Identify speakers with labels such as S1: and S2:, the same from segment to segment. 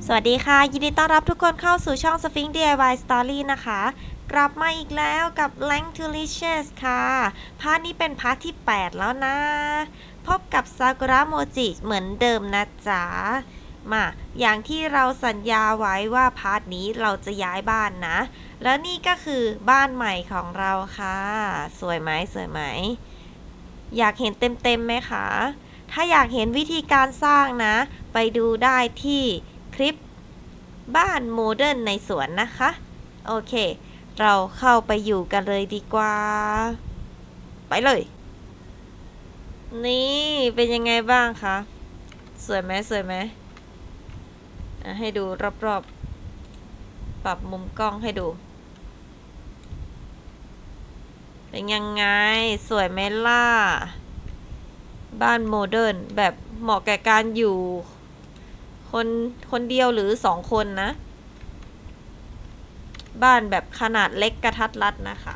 S1: สวัสดีค่ะยินดีต้อนรับทุกคนเข้าสู่ช่อง Sphinx DIY Story นะคะกลับมาอีกแล้วกับ Lang to Riches ค่ะพาร์ทนี้เป็นพาร์ทที่8แล้วนะพบกับซากุระโมจิเหมือนเดิมนะจ๊ะมาอย่างที่เราสัญญาไว้ว่าพาร์ทนี้เราจะย้ายบ้านนะแล้วนี่ก็คือบ้านใหม่ของเราค่ะสวยไหมสวยไหมอยากเห็นเต็มๆไหมคะถ้าอยากเห็นวิธีการสร้างนะไปดูได้ที่คลิปบ้านโมเดิร์นในสวนนะคะโอเคเราเข้าไปอยู่กันเลยดีกว่าไปเลยนี่เป็นยังไงบ้างคะสวยไหมสวยไหมให้ดูรอบๆปรับมุมกล้องให้ดูเป็นยังไงสวยไหมล่ะบ้านโมเดิร์นแบบเหมาะแก่การอยู่คนเดียวหรือ2 คนนะบ้านแบบขนาดเล็กกระทัดรัดนะคะ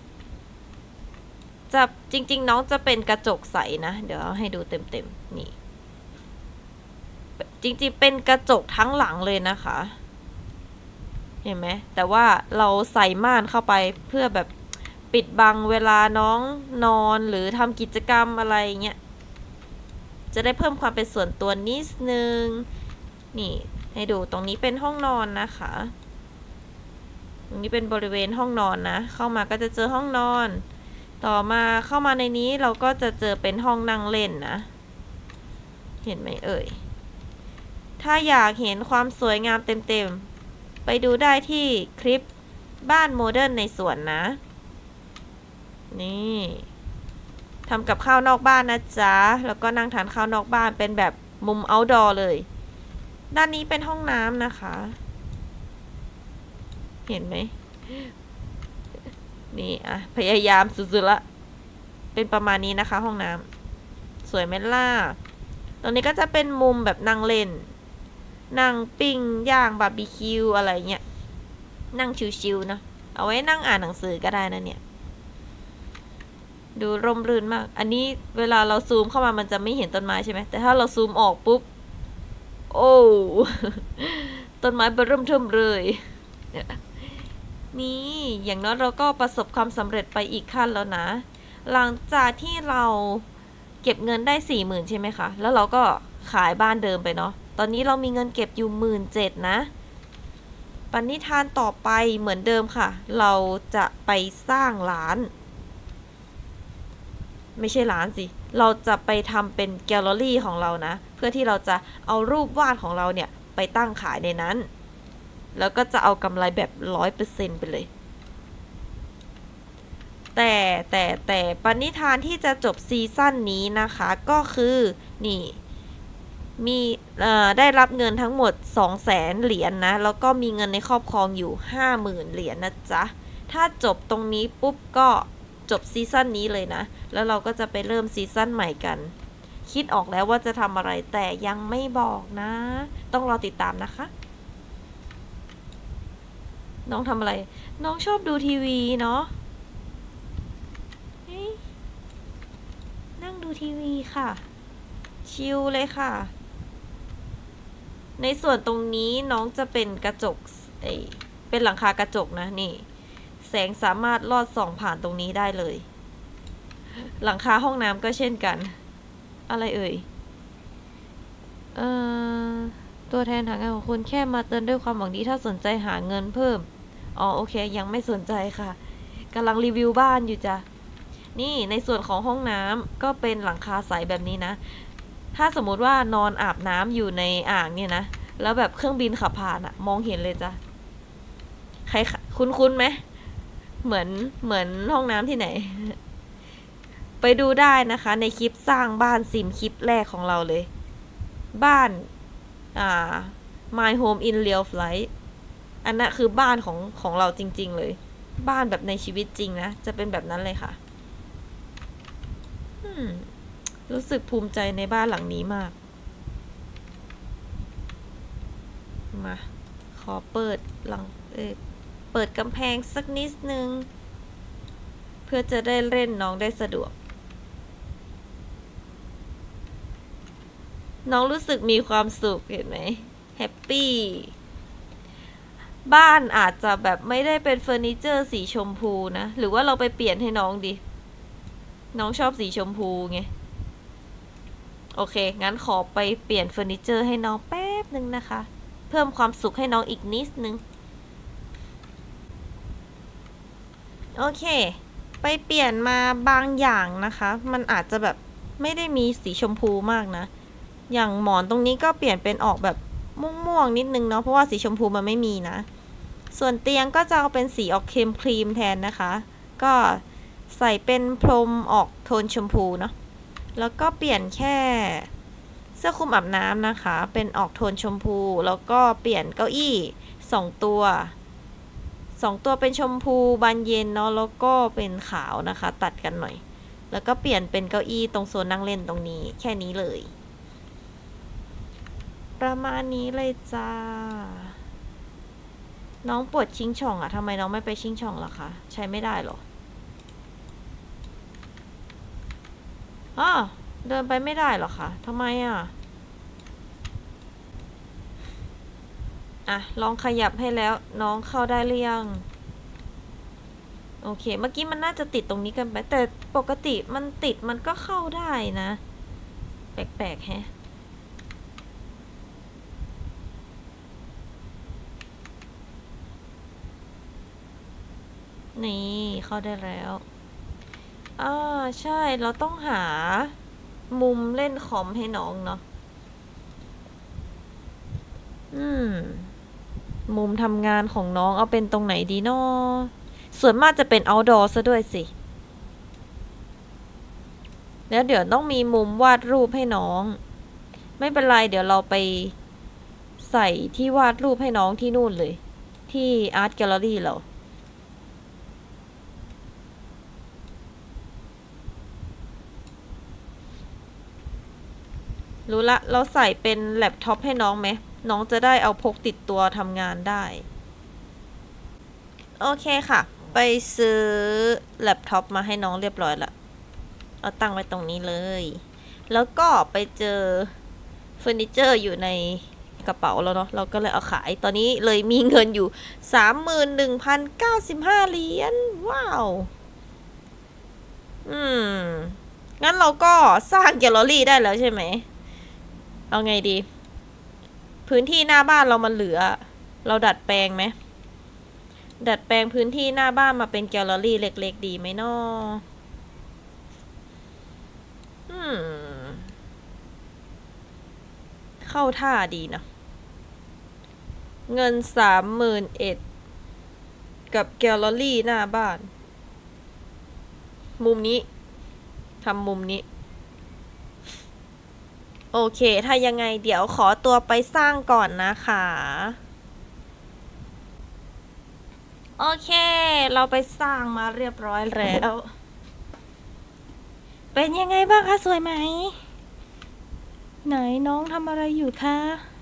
S1: จะจริงๆน้องจะเป็นกระจกใสนะเดี๋ยวให้ดูเต็มๆนี่จริงๆเป็นกระจกทั้งหลังเลยนะคะเห็นไหมแต่ว่าเราใส่ม่านเข้าไปเพื่อแบบปิดบังเวลาน้องนอนหรือทำกิจกรรมอะไรเงี้ยจะได้เพิ่มความเป็นส่วนตัวนิดนึงนี่ให้ดูตรงนี้เป็นห้องนอนนะคะตรงนี้เป็นบริเวณห้องนอนนะเข้ามาก็จะเจอห้องนอนต่อมาเข้ามาในนี้เราก็จะเจอเป็นห้องนั่งเล่นนะเห็นไหมเอ่ยถ้าอยากเห็นความสวยงามเต็มๆไปดูได้ที่คลิปบ้านโมเดิร์นในสวนนะนี่ทำกับข้าวนอกบ้านนะจ๊ะแล้วก็นั่งทานข้าวนอกบ้านเป็นแบบมุม outdoor เลยด้านนี้เป็นห้องน้ำนะคะเห็นไหมนี่พยายามสุดๆละเป็นประมาณนี้นะคะห้องน้ำสวยไหมล่ะตรงนี้ก็จะเป็นมุมแบบนั่งเล่นนั่งปิ้งย่างบาร์บีคิวอะไรเงี้ยนั่งชิวๆนะเอาไว้นั่งอ่านหนังสือก็ได้นะเนี่ยดูร่มรื่นมากอันนี้เวลาเราซูมเข้ามามันจะไม่เห็นต้นไม้ใช่ไหมแต่ถ้าเราซูมออกปุ๊บโอ้ต้นไม้เบิ่มเทิ่มเลยนี่อย่างน้อยเราก็ประสบความสำเร็จไปอีกขั้นแล้วนะหลังจากที่เราเก็บเงินได้40,000ใช่ไหมคะแล้วเราก็ขายบ้านเดิมไปเนาะตอนนี้เรามีเงินเก็บอยู่17,000นะปณิธานต่อไปเหมือนเดิมค่ะเราจะไปสร้างร้านไม่ใช่ร้านสิเราจะไปทำเป็นแกลเลอรี่ของเรานะเพื่อที่เราจะเอารูปวาดของเราเนี่ยไปตั้งขายในนั้นแล้วก็จะเอากำไรแบบ100%ไปเลยแต่ปณิธานที่จะจบซีซั่นนี้นะคะก็คือนี่มีได้รับเงินทั้งหมด200,000 เหรียญ นะแล้วก็มีเงินในครอบครองอยู่50,000 เหรียญ นะจ๊ะถ้าจบตรงนี้ปุ๊บก็จบซีซั่นนี้เลยนะแล้วเราก็จะไปเริ่มซีซั่นใหม่กันคิดออกแล้วว่าจะทำอะไรแต่ยังไม่บอกนะต้องรอติดตามนะคะน้องทำอะไรน้องชอบดูทีวีเนาะนั่งดูทีวีค่ะชิลเลยค่ะในส่วนตรงนี้น้องจะเป็นกระจกเป็นหลังคากระจกนะนี่แสงสามารถลอดส่องผ่านตรงนี้ได้เลยหลังคาห้องน้ำก็เช่นกันอะไรเอ่ยตัวแทนหางานของคุณแค่มาเตือนด้วยความหวังดีถ้าสนใจหาเงินเพิ่มโอเคยังไม่สนใจค่ะกำลังรีวิวบ้านอยู่จ้ะนี่ในส่วนของห้องน้ำก็เป็นหลังคาใสแบบนี้นะถ้าสมมุติว่านอนอาบน้ำอยู่ในอ่างเนี่ยนะแล้วแบบเครื่องบินขับผ่านมองเห็นเลยจ้ะใครคุ้นไหมเหมือนห้องน้ำที่ไหนไปดูได้นะคะในคลิปสร้างบ้านซิมคลิปแรกของเราเลยบ้านMy Home in Real Life อันนั้นคือบ้านของเราจริงๆเลยบ้านแบบในชีวิตจริงนะจะเป็นแบบนั้นเลยค่ะรู้สึกภูมิใจในบ้านหลังนี้มากมาขอเปิดกำแพงสักนิดนึงเพื่อจะได้เล่นน้องได้สะดวกน้องรู้สึกมีความสุขเห็นไหมแฮปปี้บ้านอาจจะแบบไม่ได้เป็นเฟอร์นิเจอร์สีชมพูนะหรือว่าเราไปเปลี่ยนให้น้องดิน้องชอบสีชมพูไงโอเคงั้นขอไปเปลี่ยนเฟอร์นิเจอร์ให้น้องแป๊บนึงนะคะเพิ่มความสุขให้น้องอีกนิดนึงโอเคไปเปลี่ยนมาบางอย่างนะคะมันอาจจะแบบไม่ได้มีสีชมพูมากนะอย่างหมอนตรงนี้ก็เปลี่ยนเป็นออกแบบม่วงๆนิดนึงเนาะเพราะว่าสีชมพูมันไม่มีนะส่วนเตียงก็จะเอาเป็นสีออกครีมแทนนะคะก็ใส่เป็นพรมออกโทนชมพูเนาะแล้วก็เปลี่ยนแค่เสื้อคลุมอาบน้ำนะคะเป็นออกโทนชมพูแล้วก็เปลี่ยนเก้าอี้2 ตัวเป็นชมพูบานเย็นเนาะแล้วก็เป็นขาวนะคะตัดกันหน่อยแล้วก็เปลี่ยนเป็นเก้าอี้ตรงโซนนั่งเล่นตรงนี้แค่นี้เลยประมาณนี้เลยจ้าน้องปวดชิงช่องอะทำไมน้องไม่ไปชิงช่องล่ะคะใช้ไม่ได้หรออ้อเดินไปไม่ได้หรอคะทำไมอะลองขยับให้แล้วน้องเข้าได้หรือยังโอเคเมื่อกี้มันน่าจะติดตรงนี้กันไปแต่ปกติมันติดมันก็เข้าได้นะแปลกๆแฮะนี่เข้าได้แล้วใช่เราต้องหามุมเล่นคอมให้น้องเนาะมุมทำงานของน้องเอาเป็นตรงไหนดีเนาะส่วนมากจะเป็น outdoor ซะด้วยสิแล้วเดี๋ยวต้องมีมุมวาดรูปให้น้องไม่เป็นไรเดี๋ยวเราไปใส่ที่วาดรูปให้น้องที่นู่นเลยที่อาร์ตแกลเลอรี่เรารู้ละเราใส่เป็นแล็ปท็อปให้น้องไหมน้องจะได้เอาพกติดตัวทำงานได้โอเคค่ะไปซื้อแล็ปท็อปมาให้น้องเรียบร้อยละเอาตั้งไว้ตรงนี้เลยแล้วก็ไปเจอเฟอร์นิเจอร์อยู่ในกระเป๋าแล้วเนาะเราก็เลยเอาขายตอนนี้เลยมีเงินอยู่ 31,095 เหรียญว้าวงั้นเราก็สร้างแกลเลอรี่ได้แล้วใช่ไหมเอาไงดีพื้นที่หน้าบ้านเรามันเหลือเราดัดแปลงไหมดัดแปลงพื้นที่หน้าบ้านมาเป็นแกลเลอรี่เล็กๆดีไหมน้อเข้าท่าดีนะเงิน31,000กับแกลเลอรี่หน้าบ้านมุมนี้ทำมุมนี้โอเคถ้ายังไงเดี๋ยวขอตัวไปสร้างก่อนนะคะโอเคเราไปสร้างมาเรียบร้อยแล้วเป็นยังไงบ้างคะสวยไหมไหนน้องทำอะไรอยู่คะ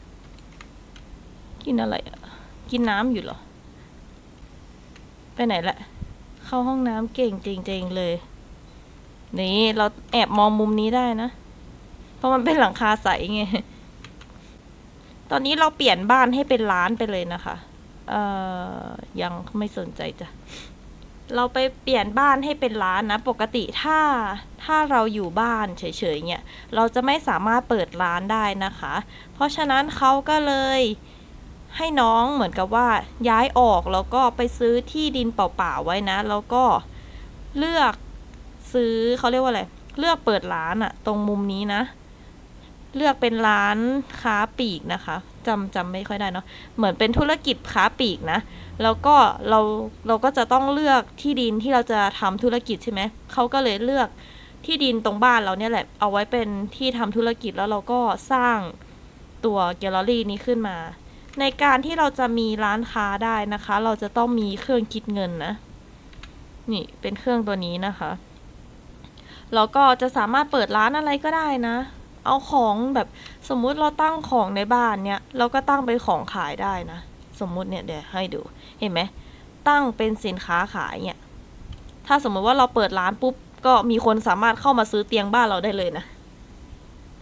S1: กินอะไรอ่ะกินน้ำอยู่เหรอไปไหนละเข้าห้องน้ำเก่งจริงๆเลยนี่เราแอบมองมุมนี้ได้นะเพราะมันเป็นหลังคาใสไงตอนนี้เราเปลี่ยนบ้านให้เป็นร้านไปเลยนะคะยังไม่สนใจจ้ะเราไปเปลี่ยนบ้านให้เป็นร้านนะปกติถ้าเราอยู่บ้านเฉยๆเนี่ยเราจะไม่สามารถเปิดร้านได้นะคะเพราะฉะนั้นเขาก็เลยให้น้องเหมือนกับว่าย้ายออกแล้วก็ไปซื้อที่ดินเปล่าๆไว้นะแล้วก็เลือกซื้อเขาเรียกว่าอะไรเลือกเปิดร้านอะตรงมุมนี้นะเลือกเป็นร้านค้าปลีกนะคะจำไม่ค่อยได้เนาะเหมือนเป็นธุรกิจค้าปลีกนะแล้วก็เราก็จะต้องเลือกที่ดินที่เราจะทำธุรกิจใช่ไหมเขาก็เลยเลือกที่ดินตรงบ้านเราเนี่ยแหละเอาไว้เป็นที่ทำธุรกิจแล้วเราก็สร้างตัวแกลเลอรี่นี้ขึ้นมาในการที่เราจะมีร้านค้าได้นะคะเราจะต้องมีเครื่องคิดเงินนะนี่เป็นเครื่องตัวนี้นะคะเราก็จะสามารถเปิดร้านอะไรก็ได้นะเอาของแบบสมมุติเราตั้งของในบ้านเนี่ยเราก็ตั้งเป็นของขายได้นะสมมุติเนี่ยเดี๋ยวให้ดูเห็นไหมตั้งเป็นสินค้าขายเนี่ยถ้าสมมติว่าเราเปิดร้านปุ๊บก็มีคนสามารถเข้ามาซื้อเตียงบ้านเราได้เลยนะแ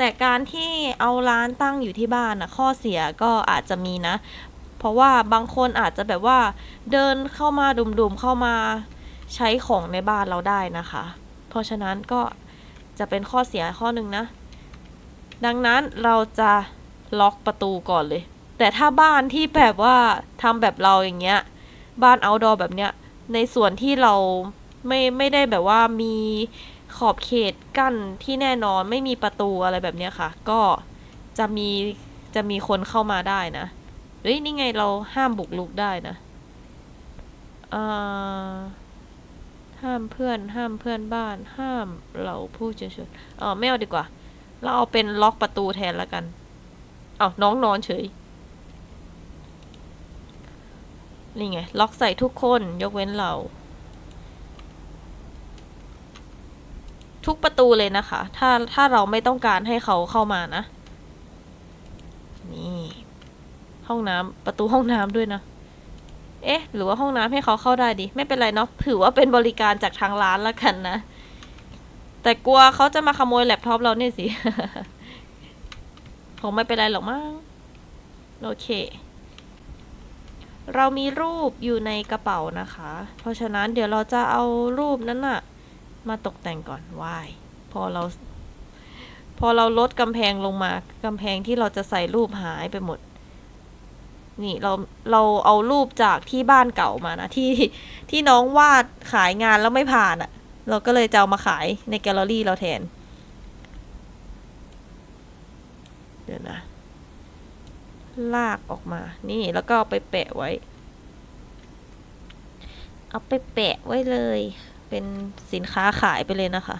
S1: แต่การที่เอาร้านตั้งอยู่ที่บ้านนะข้อเสียก็อาจจะมีนะเพราะว่าบางคนอาจจะแบบว่าเดินเข้ามาดุมๆเข้ามาใช้ของในบ้านเราได้นะคะเพราะฉะนั้นก็จะเป็นข้อเสียข้อหนึ่งนะดังนั้นเราจะล็อกประตูก่อนเลยแต่ถ้าบ้านที่แบบว่าทำแบบเราอย่างเงี้ยบ้าน outdoor แบบเนี้ยในส่วนที่เราไม่ได้แบบว่ามีขอบเขตกั้นที่แน่นอนไม่มีประตูอะไรแบบเนี้ยค่ะก็จะมีคนเข้ามาได้นะเฮ้ยนี่ไงเราห้ามบุกรุกได้นะห้ามเพื่อนบ้านห้ามเราผู้เฉยๆไม่เอาดีกว่าเราเอาเป็นล็อกประตูแทนแล้วกันน้องนอนเฉยนี่ไงล็อกใส่ทุกคนยกเว้นเราทุกประตูเลยนะคะถ้าเราไม่ต้องการให้เขาเข้ามานะนี่ห้องน้ำประตูห้องน้ำด้วยนะหรือว่าห้องน้ำให้เขาเข้าได้ดิไม่เป็นไรเนาะถือว่าเป็นบริการจากทางร้านแล้วกันนะแต่กลัวเขาจะมาขโมยแล็ปท็อปเราเนี่ยสิ คงไม่เป็นไรหรอกมั้งโอเคเรามีรูปอยู่ในกระเป๋านะคะเพราะฉะนั้นเดี๋ยวเราจะเอารูปนั้นน่ะมาตกแต่งก่อนว้ายพอเราลดกำแพงลงมากำแพงที่เราจะใส่รูปหายไปหมดนี่เราเอารูปจากที่บ้านเก่ามานะที่น้องวาดขายงานแล้วไม่ผ่านอ่ะเราก็เลยจะเอามาขายในแกลเลอรี่เราแทนเดี๋ยวนะลากออกมานี่แล้วก็เอาไปแปะไว้เลยเป็นสินค้าขายไปเลยนะคะ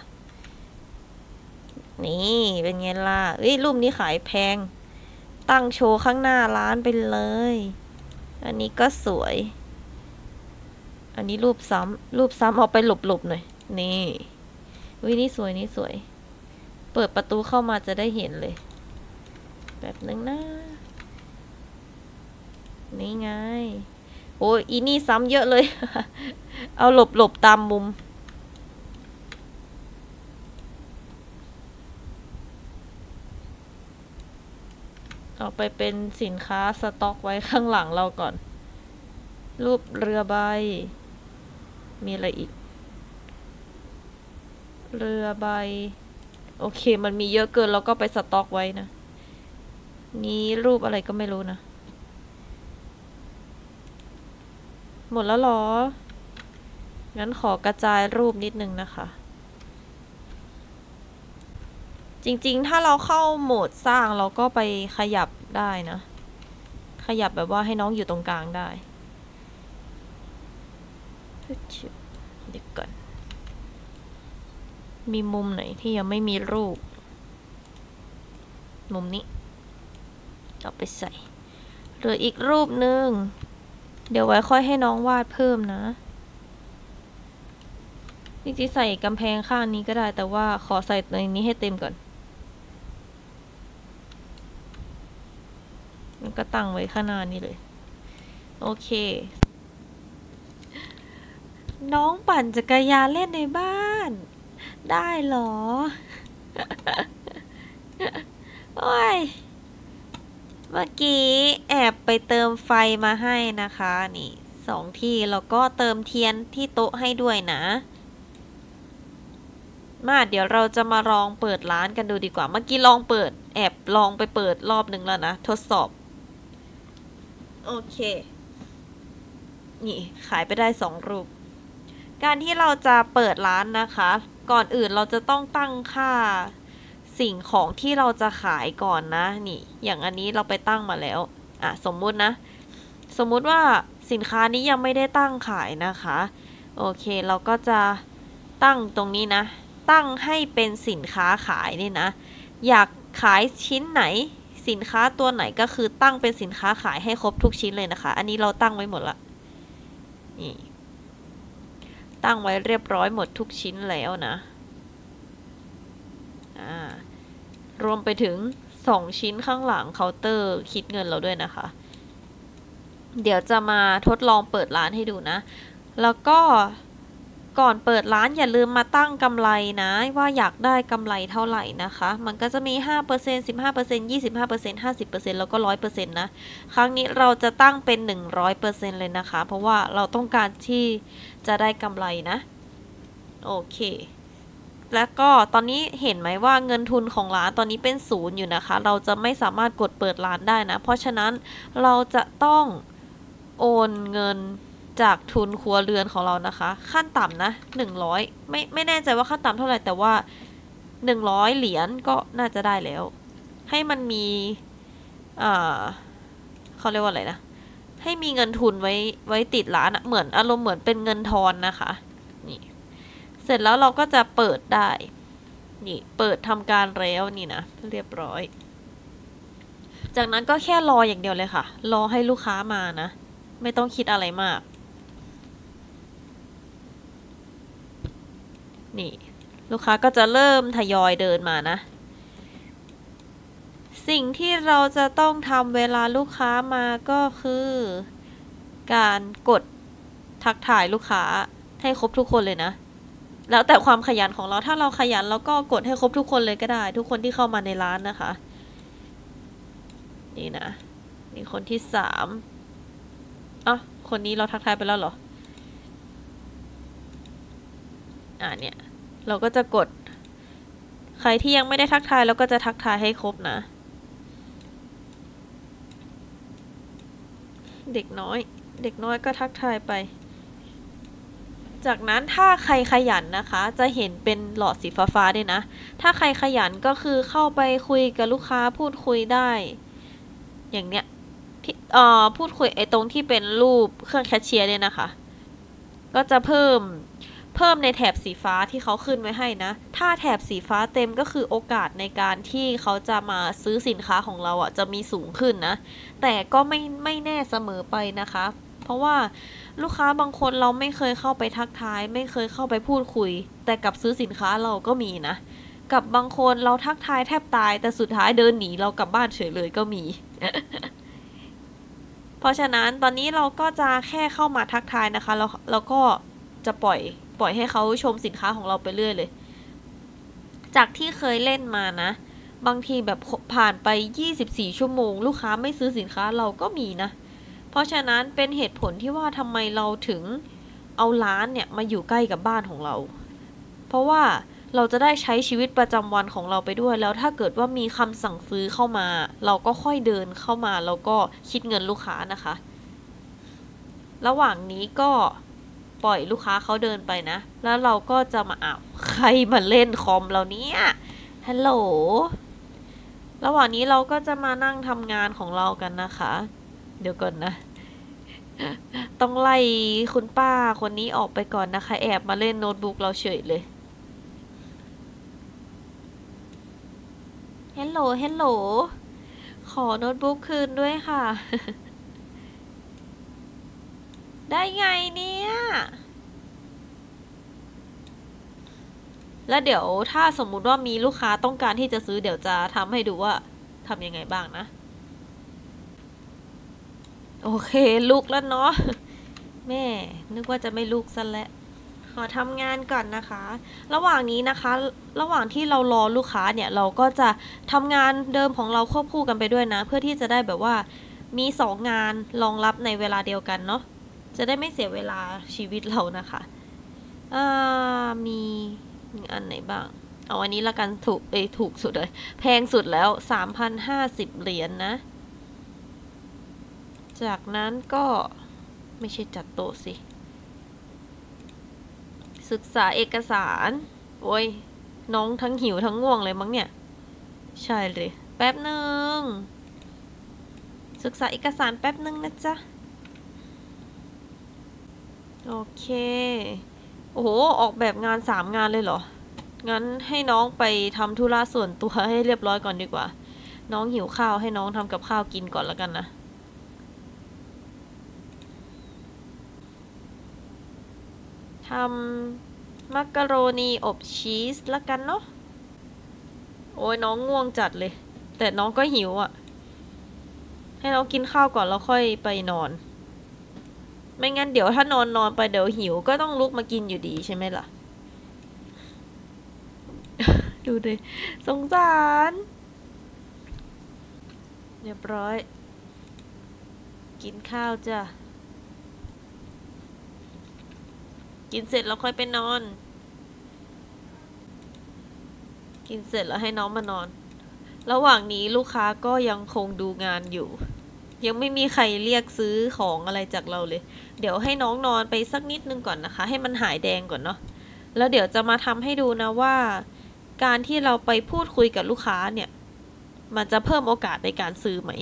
S1: นี่เป็นไงล่ะรูปนี้ขายแพงตั้งโชว์ข้างหน้าร้านไปเลยอันนี้ก็สวยอันนี้รูปซ้ำเอาไปหลบหน่อยนี่นี่สวยเปิดประตูเข้ามาจะได้เห็นเลยแบบนึงนะนี่ไงโอ้ยอีนี่ซ้ำเยอะเลย เอาหลบตามมุมเอาไปเป็นสินค้าสต็อกไว้ข้างหลังเราก่อนรูปเรือใบมีอะไรอีกเรือใบโอเคมันมีเยอะเกินเราก็ไปสต็อกไว้นะนี้รูปอะไรก็ไม่รู้นะหมดแล้วหรองั้นขอกระจายรูปนิดนึงนะคะจริงๆถ้าเราเข้าโหมดสร้างเราก็ไปขยับได้นะขยับแบบว่าให้น้องอยู่ตรงกลางได้เดี๋ยวก่อนมีมุมไหนที่ยังไม่มีรูปมุมนี้เอาไปใส่เหลืออีกรูปนึงเดี๋ยวไว้ค่อยให้น้องวาดเพิ่มนะจริงๆใส่กำแพงข้างนี้ก็ได้แต่ว่าขอใส่ในนี้ให้เต็มก่อนมันก็ตั้งไว้ข้างหน้านี้เลยโอเคน้องปั่นจักรยานเล่นในบ้านได้เหรอ โอ้ยเมื่อกี้แอบไปเติมไฟมาให้นะคะนี่2 ที่แล้วก็เติมเทียนที่โต๊ะให้ด้วยนะมาเดี๋ยวเราจะมาลองเปิดร้านกันดูดีกว่าเมื่อกี้ลองเปิดแอบลองไปเปิดรอบนึงแล้วนะทดสอบโอเคนี่ขายไปได้2 รูปการที่เราจะเปิดร้านนะคะก่อนอื่นเราจะต้องตั้งค่าสิ่งของที่เราจะขายก่อนนะนี่อย่างอันนี้เราไปตั้งมาแล้วสมมุติว่าสินค้านี้ยังไม่ได้ตั้งขายนะคะโอเคเราก็จะตั้งตรงนี้นะตั้งให้เป็นสินค้าขายนี่นะอยากขายชิ้นไหนสินค้าตัวไหนก็คือตั้งเป็นสินค้าขายให้ครบทุกชิ้นเลยนะคะอันนี้เราตั้งไว้หมดละนี่ตั้งไว้เรียบร้อยหมดทุกชิ้นแล้วนะรวมไปถึง2 ชิ้นข้างหลังเคาน์เตอร์คิดเงินเราด้วยนะคะเดี๋ยวจะมาทดลองเปิดร้านให้ดูนะแล้วก็ก่อนเปิดร้านอย่าลืมมาตั้งกำไรนะว่าอยากได้กำไรเท่าไหร่นะคะมันก็จะมี 5% 15% 25% 50% แล้วก็ 100% นะครั้งนี้เราจะตั้งเป็น 100% เลยนะคะเพราะว่าเราต้องการที่จะได้กำไรนะโอเคแล้วก็ตอนนี้เห็นไหมว่าเงินทุนของร้านตอนนี้เป็น0อยู่นะคะเราจะไม่สามารถกดเปิดร้านได้นะเพราะฉะนั้นเราจะต้องโอนเงินจากทุนครัวเรือนของเรานะคะขั้นต่ำนะ100ไม่แน่ใจว่าขั้นต่ำเท่าไหร่แต่ว่า100เหรียญก็น่าจะได้แล้วให้มันมีเขาเรียกว่าอะไรนะให้มีเงินทุนไว้ติดร้านอะเหมือนอารมณ์เหมือนเป็นเงินทอนนะคะนี่เสร็จแล้วเราก็จะเปิดได้นี่เปิดทำการแล้วนี่นะเรียบร้อยจากนั้นก็แค่รออย่างเดียวเลยค่ะรอให้ลูกค้ามานะไม่ต้องคิดอะไรมากนี่ลูกค้าก็จะเริ่มทยอยเดินมานะสิ่งที่เราจะต้องทำเวลาลูกค้ามาก็คือการกดทักทายลูกค้าให้ครบทุกคนเลยนะแล้วแต่ความขยันของเราถ้าเราขยันเราก็กดให้ครบทุกคนเลยก็ได้ทุกคนที่เข้ามาในร้านนะคะนี่นะนี่คนที่3อ่ะคนนี้เราทักทายไปแล้วเหรอเนี่ยเราก็จะกดใครที่ยังไม่ได้ทักทายเราก็จะทักทายให้ครบนะเด็กน้อยก็ทักทายไปจากนั้นถ้าใครขยันนะคะจะเห็นเป็นหลอดสีฟ้าๆด้วยนะถ้าใครขยันก็คือเข้าไปคุยกับลูกค้าพูดคุยได้อย่างเนี้ยพูดคุยตรงที่เป็นรูปเครื่องแคชเชียร์เนี่ยนะคะก็จะเพิ่มในแถบสีฟ้าที่เขาขึ้นไว้ให้นะถ้าแถบสีฟ้าเต็มก็คือโอกาสในการที่เขาจะมาซื้อสินค้าของเราอ่ะจะมีสูงขึ้นนะแต่ก็ไม่แน่เสมอไปนะคะเพราะว่าลูกค้าบางคนเราไม่เคยเข้าไปทักทายไม่เคยเข้าไปพูดคุยแต่กับซื้อสินค้าเราก็มีนะกับบางคนเราทักทายแทบตายแต่สุดท้ายเดินหนีเรากลับบ้านเฉยเลยก็มี เพราะฉะนั้นตอนนี้เราก็จะแค่เข้ามาทักทายนะคะแล้วก็จะปล่อยให้เขาชมสินค้าของเราไปเรื่อยเลยจากที่เคยเล่นมานะบางทีแบบผ่านไป24ชั่วโมงลูกค้าไม่ซื้อสินค้าเราก็มีนะเพราะฉะนั้นเป็นเหตุผลที่ว่าทำไมเราถึงเอาร้านเนี่ยมาอยู่ใกล้กับบ้านของเราเพราะว่าเราจะได้ใช้ชีวิตประจำวันของเราไปด้วยแล้วถ้าเกิดว่ามีคำสั่งซื้อเข้ามาเราก็ค่อยเดินเข้ามาแล้วก็คิดเงินลูกค้านะคะระหว่างนี้ก็ปล่อยลูกค้าเขาเดินไปนะแล้วเราก็จะมาใครมาเล่นคอมเราเนี่ยฮัลโหลระหว่างนี้เราก็จะมานั่งทำงานของเรากันนะคะเดี๋ยวก่อนนะต้องไล่คุณป้าคนนี้ออกไปก่อนนะคะแอบมาเล่นโน้ตบุ๊กเราเฉยเลยฮัลโหลขอโน้ตบุ๊กคืนด้วยค่ะ ได้ไงเนี่ยแล้วเดี๋ยวถ้าสมมุติว่ามีลูกค้าต้องการที่จะซื้อเดี๋ยวจะทำให้ดูว่าทำยังไงบ้างนะโอเคลุกแล้วเนาะแม่นึกว่าจะไม่ลุกซะแล้วขอทำงานก่อนนะคะระหว่างนี้นะคะระหว่างที่เรารอลูกค้าเนี่ยเราก็จะทำงานเดิมของเราควบคู่กันไปด้วยนะเพื่อที่จะได้แบบว่ามี2 งานรองรับในเวลาเดียวกันเนาะจะได้ไม่เสียเวลาชีวิตเรานะคะมีอันไหนบ้างเอาอันนี้ละกันถูกสุดเลยแพงสุดแล้ว 3,050 เหรียญ นะจากนั้นก็ไม่ใช่จัดโต๊ะสิศึกษาเอกสารโอ้ยน้องทั้งหิวทั้งง่วงเลยมั้งเนี่ยใช่เลยแป๊บหนึ่งศึกษาเอกสารแป๊บหนึ่งนะจ๊ะโอเคโอ้โหออกแบบงาน3 งานเลยเหรองั้นให้น้องไปทำธุระส่วนตัวให้เรียบร้อยก่อนดีกว่าน้องหิวข้าวให้น้องทำกับข้าวกินก่อนแล้วกันนะทำมักกะโรนีอบชีสละกันเนาะโอ้ยน้องง่วงจัดเลยแต่น้องก็หิวอ่ะให้น้องกินข้าวก่อนแล้วค่อยไปนอนไม่งั้นเดี๋ยวถ้านอนไปเดี๋ยวหิวก็ต้องลุกมากินอยู่ดีใช่ไหมล่ะ ดูดิสงสารเรียบร้อยกินข้าวจ้ะกินเสร็จแล้วค่อยไปนอนกินเสร็จแล้วให้น้องมานอนระหว่างนี้ลูกค้าก็ยังคงดูงานอยู่ยังไม่มีใครเรียกซื้อของอะไรจากเราเลยเดี๋ยวให้น้องนอนไปสักนิดนึงก่อนนะคะให้มันหายแดงก่อนเนาะแล้วเดี๋ยวจะมาทำให้ดูนะว่าการที่เราไปพูดคุยกับลูกค้าเนี่ยมันจะเพิ่มโอกาสในการซื้อไหม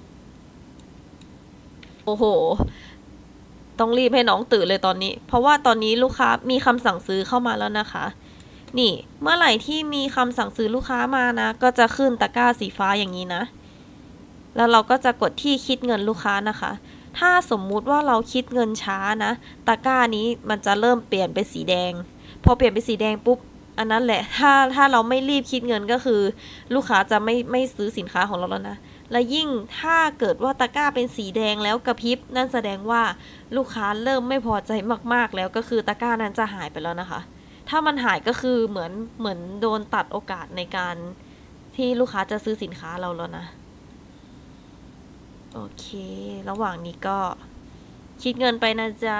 S1: โอ้โหต้องรีบให้น้องตื่นเลยตอนนี้เพราะว่าตอนนี้ลูกค้ามีคำสั่งซื้อเข้ามาแล้วนะคะนี่เมื่อไหร่ที่มีคำสั่งซื้อลูกค้ามานะก็จะขึ้นตะกร้าสีฟ้าอย่างนี้นะแล้วเราก็จะกดที่คิดเงินลูกค้านะคะถ้าสมมุติว่าเราคิดเงินช้านะตะกร้านี้มันจะเริ่มเปลี่ยนเป็นสีแดงพอเปลี่ยนเป็นสีแดงปุ๊บอันนั้นแหละถ้าเราไม่รีบคิดเงินก็คือลูกค้าจะไม่ซื้อสินค้าของเราแล้วนะและยิ่งถ้าเกิดว่าตะกร้าเป็นสีแดงแล้วกระพริบนั่นแสดงว่าลูกค้าเริ่มไม่พอใจมากๆแล้วก็คือตะกร้านั้นจะหายไปแล้วนะคะถ้ามันหายก็คือเหมือนโดนตัดโอกาสในการที่ลูกค้าจะซื้อสินค้าเราแล้วนะโอเคระหว่างนี้ก็คิดเงินไปนะจ๊ะ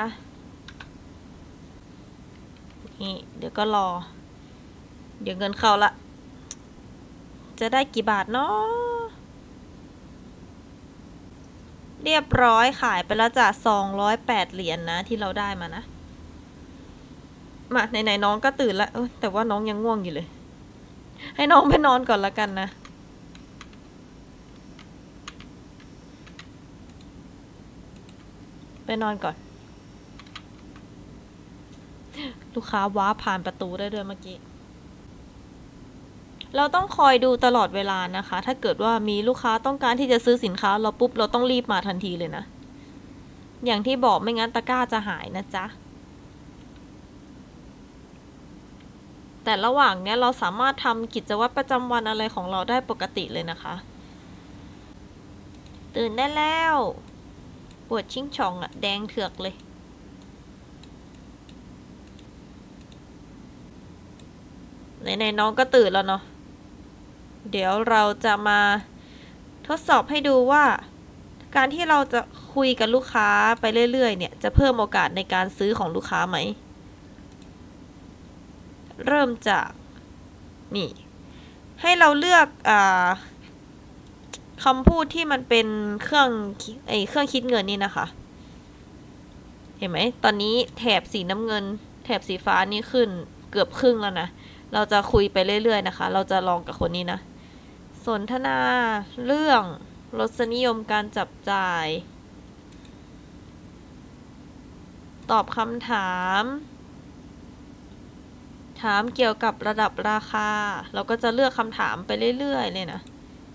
S1: นี่เดี๋ยวก็รอเดี๋ยวเงินเข้าละจะได้กี่บาทเนาะเรียบร้อยขายไปแล้วจ้ะ208 เหรียญนะที่เราได้มานะมาไหนๆน้องก็ตื่นแล้วแต่ว่าน้องยังง่วงอยู่เลยให้น้องไปนอนก่อนละกันนะไปนอนก่อนลูกค้าว้าผ่านประตูได้ด้วยเมื่อกี้เราต้องคอยดูตลอดเวลานะคะถ้าเกิดว่ามีลูกค้าต้องการที่จะซื้อสินค้าเราปุ๊บเราต้องรีบมาทันทีเลยนะอย่างที่บอกไม่งั้นตะกร้าจะหายนะจ๊ะแต่ระหว่างเนี้ยเราสามารถทำกิจวัตรประจำวันอะไรของเราได้ปกติเลยนะคะตื่นได้แล้วปวดชิงช่องอะแดงเถือกเลยไหนๆน้องก็ตื่นแล้วเนาะเดี๋ยวเราจะมาทดสอบให้ดูว่าการที่เราจะคุยกับลูกค้าไปเรื่อยๆเนี่ยจะเพิ่มโอกาสในการซื้อของลูกค้าไหมเริ่มจากนี่ให้เราเลือกคำพูดที่มันเป็นเครื่องคิดเงินนี่นะคะเห็นไหมตอนนี้แถบสีน้ำเงินแถบสีฟ้านี่ขึ้นเกือบครึ่งแล้วนะเราจะคุยไปเรื่อยๆนะคะเราจะลองกับคนนี้นะสนทนาเรื่องรสนิยมการจับจ่ายตอบคำถามถามเกี่ยวกับระดับราคาเราก็จะเลือกคำถามไปเรื่อยๆเลยนะ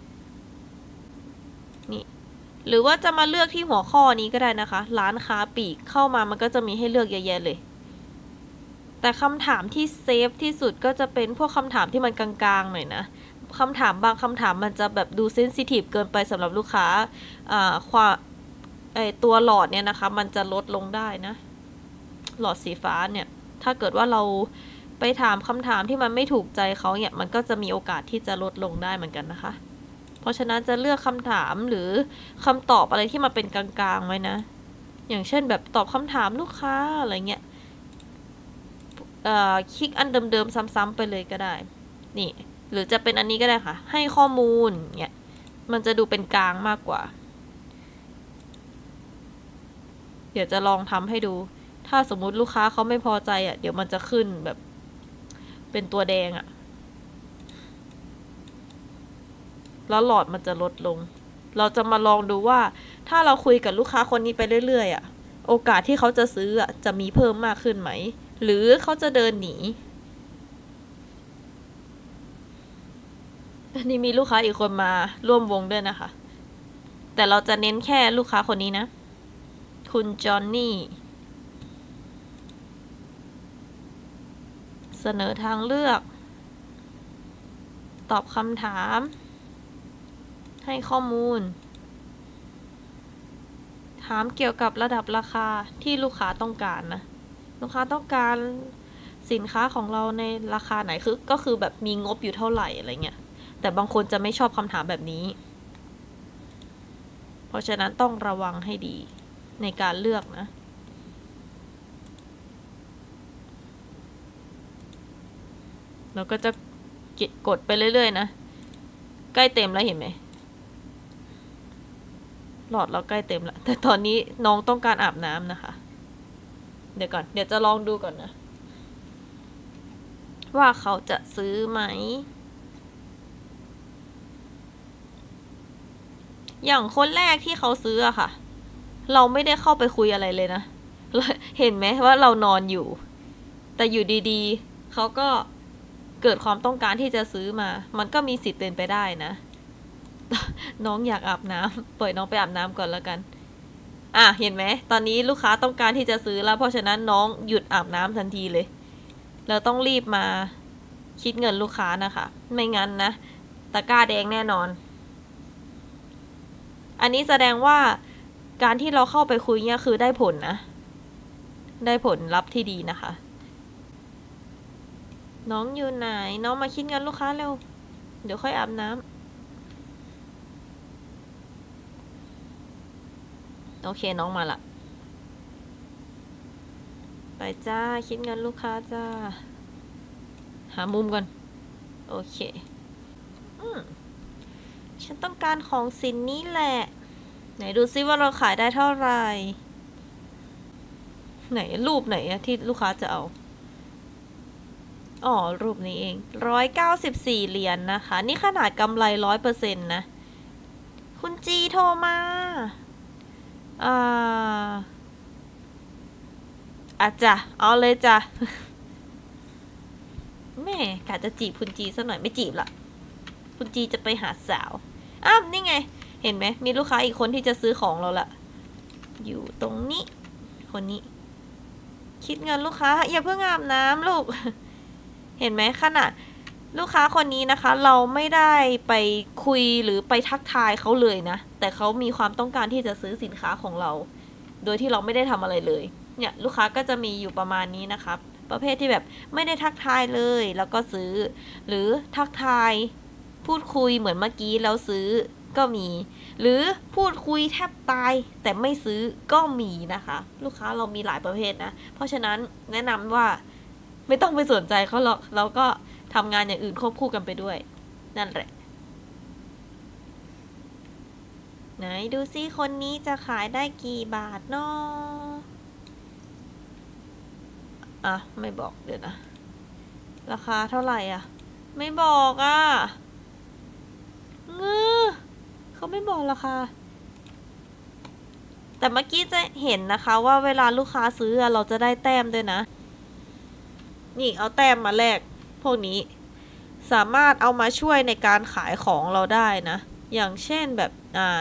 S1: นี่หรือว่าจะมาเลือกที่หัวข้อนี้ก็ได้นะคะร้านค้าปลีกเข้ามามันก็จะมีให้เลือกเยอะแยะเลยแต่คำถามที่เซฟที่สุดก็จะเป็นพวกคำถามที่มันกลางๆหน่อยนะคำถามบางคำถามมันจะแบบดูเซนซิทีฟเกินไปสำหรับลูกค้าความตัวหลอดเนี่ยนะคะมันจะลดลงได้นะหลอดสีฟ้าเนี่ยถ้าเกิดว่าเราไปถามคำถามที่มันไม่ถูกใจเขาเนี่ยมันก็จะมีโอกาสที่จะลดลงได้เหมือนกันนะคะเพราะฉะนั้นจะเลือกคำถามหรือคำตอบอะไรที่มันเป็นกลางๆไว้นะอย่างเช่นแบบตอบคำถามลูกค้าอะไรเงี้ยคลิกอันเดิมๆซ้ำๆไปเลยก็ได้นี่หรือจะเป็นอันนี้ก็ได้ค่ะให้ข้อมูลเนี่ยมันจะดูเป็นกลางมากกว่าเดี๋ยวจะลองทำให้ดูถ้าสมมุติลูกค้าเขาไม่พอใจอ่ะเดี๋ยวมันจะขึ้นแบบเป็นตัวแดงอ่ะแล้วหลอดมันจะลดลงเราจะมาลองดูว่าถ้าเราคุยกับลูกค้าคนนี้ไปเรื่อยๆอ่ะโอกาสที่เขาจะซื้ออ่ะจะมีเพิ่มมากขึ้นไหมหรือเขาจะเดินหนีนี่มีลูกค้าอีกคนมาร่วมวงด้วยนะคะแต่เราจะเน้นแค่ลูกค้าคนนี้นะคุณจอห์นนี่เสนอทางเลือกตอบคำถามให้ข้อมูลถถามเกี่ยวกับระดับราคาที่ลูกค้าต้องการนะลูกค้าต้องการสินค้าของเราในราคาไหนก็คือแบบมีงบอยู่เท่าไหร่อะไรเงี้ยแต่บางคนจะไม่ชอบคำถามแบบนี้เพราะฉะนั้นต้องระวังให้ดีในการเลือกนะเราก็จะกดไปเรื่อยๆนะใกล้เต็มแล้วเห็นไหมหลอดเราใกล้เต็มแล้วแต่ตอนนี้น้องต้องการอาบน้ำนะคะเดี๋ยวก่อนเดี๋ยวจะลองดูก่อนนะว่าเขาจะซื้อไหมอย่างคนแรกที่เขาซื้ออะค่ะเราไม่ได้เข้าไปคุยอะไรเลยนะเห็นไหมว่าเรานอนอยู่แต่อยู่ดีๆเขาก็เกิดความต้องการที่จะซื้อมามันก็มีสิทธิ์เป็นไปได้นะน้องอยากอาบน้ำปล่อยน้องไปอาบน้ำก่อนแล้วกันเห็นไหมตอนนี้ลูกค้าต้องการที่จะซื้อแล้วเพราะฉะนั้นน้องหยุดอาบน้ำทันทีเลยเราต้องรีบมาคิดเงินลูกค้านะคะไม่งั้นนะตะกร้าแดงแน่นอนอันนี้แสดงว่าการที่เราเข้าไปคุยเนี่ยคือได้ผลนะได้ผลลัพธ์ที่ดีนะคะน้องอยู่ไหนน้องมาคิดเงินลูกค้าเร็วเดี๋ยวค่อยอาบน้ำโอเคน้องมาละไปจ้าคิดเงินลูกค้าจ้าหามุมก่อนโอเคฉันต้องการของสินนี้แหละไหนดูซิว่าเราขายได้เท่าไหร่ไหนรูปไหนอะที่ลูกค้าจะเอาอ๋อรูปนี้เอง194 เหรียญ นะคะนี่ขนาดกำไร100%นะคุณจีโทรมาจ้ะเอาเลยจ้ะแม่กะจะจีบคุณจีซะหน่อยไม่จีบละคุณจีจะไปหาสาวนี่ไงเห็นไหมมีลูกค้าอีกคนที่จะซื้อของเราละอยู่ตรงนี้คนนี้คิดเงินลูกค้าอย่าเพิ่งอาบน้ำลูกเห็นไหมขนาดลูกค้าคนนี้นะคะเราไม่ได้ไปคุยหรือไปทักทายเขาเลยนะแต่เขามีความต้องการที่จะซื้อสินค้าของเราโดยที่เราไม่ได้ทำอะไรเลยเนี่ยลูกค้าก็จะมีอยู่ประมาณนี้นะครับประเภทที่แบบไม่ได้ทักทายเลยแล้วก็ซื้อหรือทักทายพูดคุยเหมือนเมื่อกี้แล้วซื้อก็มีหรือพูดคุยแทบตายแต่ไม่ซื้อก็มีนะคะลูกค้าเรามีหลายประเภทนะเพราะฉะนั้นแนะนำว่าไม่ต้องไปสนใจเขาหรอกเราก็ทำงานอย่างอื่นควบคู่กันไปด้วยนั่นแหละไหนดูซิคนนี้จะขายได้กี่บาทเนาะไม่บอกเดี๋ยวนะราคาเท่าไหร่ไม่บอกเขาไม่บอกราคาแต่เมื่อกี้จะเห็นนะคะว่าเวลาลูกค้าซื้อเราจะได้แต้มด้วยนะนี่เอาแต้มมาแลกพวกนี้สามารถเอามาช่วยในการขายของเราได้นะอย่างเช่นแบบ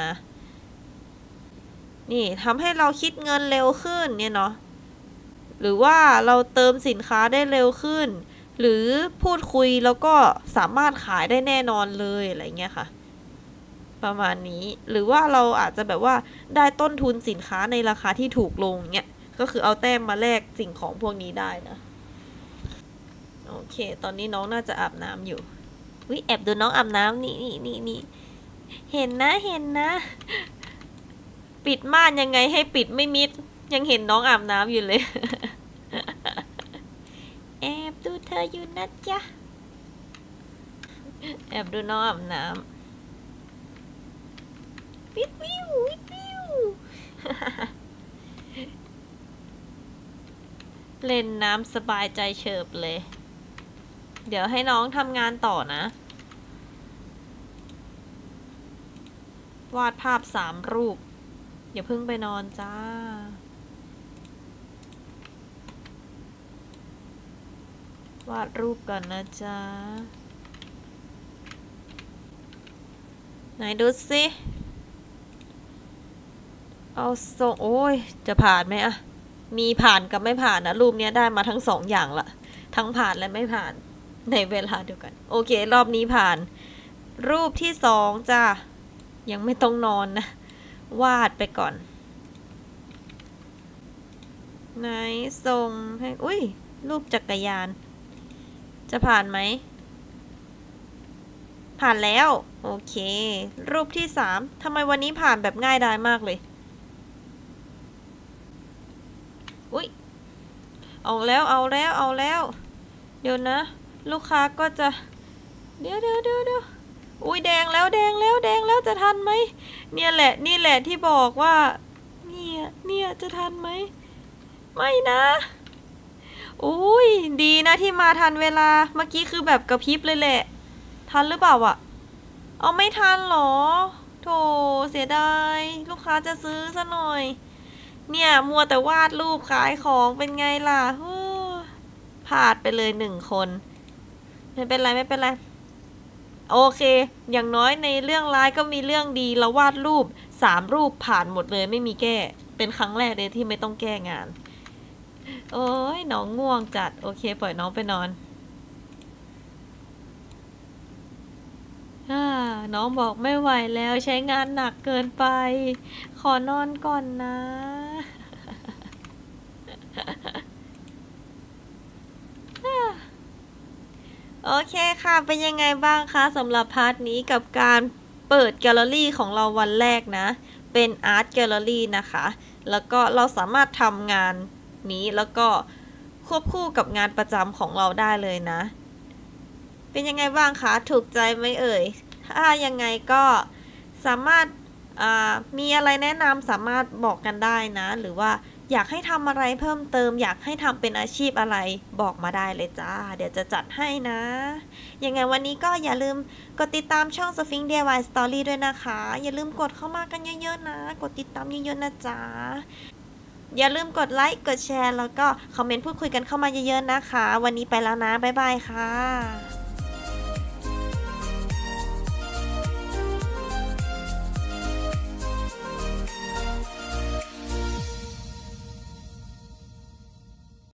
S1: นี่ทำให้เราคิดเงินเร็วขึ้นเนี่ยเนาะหรือว่าเราเติมสินค้าได้เร็วขึ้นหรือพูดคุยแล้วก็สามารถขายได้แน่นอนเลยอะไรเงี้ยค่ะประมาณนี้หรือว่าเราอาจจะแบบว่าได้ต้นทุนสินค้าในราคาที่ถูกลงเนี่ยก็คือเอาแต้มมาแลกสิ่งของพวกนี้ได้นะโอเคตอนนี้น้องน่าจะอาบน้ำอยู่แอบดูน้องอาบน้ำนี่เห็นนะปิดม่านยังไงให้ปิดไม่มิดยังเห็นน้องอาบน้ำอยู่เลยแอบดูเธออยู่นะจ๊ะแอบดูน้องอาบน้ำวิวเล่นน้ำสบายใจเฉิบเลยเดี๋ยวให้น้องทำงานต่อนะวาดภาพ3 รูปอย่าเพิ่งไปนอนจ้าวาดรูปก่อนนะจ๊ะไหนดูสิเอาส่งโอ้ยจะผ่านไหมมีผ่านกับไม่ผ่านนะรูปนี้ได้มาทั้ง2 อย่างละทั้งผ่านและไม่ผ่านในเวลาเดียวกันโอเครอบนี้ผ่านรูปที่2จ้ะยังไม่ต้องนอนนะวาดไปก่อนไหนส่งให้อุ้ยรูปจักรยานจะผ่านไหมผ่านแล้วโอเครูปที่3ทำไมวันนี้ผ่านแบบง่ายดายมากเลยอุ้ยเอาแล้วเดี๋ยวนะลูกค้าก็จะเดี๋ยวอุ้ยแดงแล้วจะทันไหมเนี่ยแหละนี่แหละที่บอกว่าเนี่ยจะทันไหมไม่นะอุ้ยดีนะที่มาทันเวลาเมื่อกี้คือแบบกระพริบเลยแหละทันหรือเปล่าอะเอาไม่ทันหรอโถเสียดายลูกค้าจะซื้อซะหน่อยเนี่ยมัวแต่วาดรูปขายของเป็นไงล่ะพลาดไปเลย1 คนไม่เป็นไรโอเคอย่างน้อยในเรื่องร้ายก็มีเรื่องดีเราวาดรูป3 รูปผ่านหมดเลยไม่มีแก้เป็นครั้งแรกเลยที่ไม่ต้องแก้งานโอ้ยน้องง่วงจัดโอเคปล่อยน้องไปนอนน้องบอกไม่ไหวแล้วใช้งานหนักเกินไปขอนอนก่อนนะโอเคค่ะเป็นยังไงบ้างคะสำหรับพาร์ทนี้กับการเปิดแกลเลอรี่ของเราวันแรกนะเป็นอาร์ตแกลเลอรี่นะคะแล้วก็เราสามารถทำงานนี้แล้วก็ควบคู่กับงานประจำของเราได้เลยนะเป็นยังไงบ้างคะถูกใจไหมเอ่ยถ้ายังไงก็สามารถมีอะไรแนะนำสามารถบอกกันได้นะหรือว่าอยากให้ทำอะไรเพิ่มเติมอยากให้ทำเป็นอาชีพอะไรบอกมาได้เลยจ้าเดี๋ยวจะจัดให้นะยังไงวันนี้ก็อย่าลืมกดติดตามช่อง Sphinx DIY Story ด้วยนะคะอย่าลืมกดเข้ามากันเยอะๆนะกดติดตามเยอะๆนะจ๊ะอย่าลืมกดไลค์กดแชร์แล้วก็คอมเมนต์พูดคุยกันเข้ามาเยอะๆนะคะวันนี้ไปแล้วนะบ๊ายบายค่ะ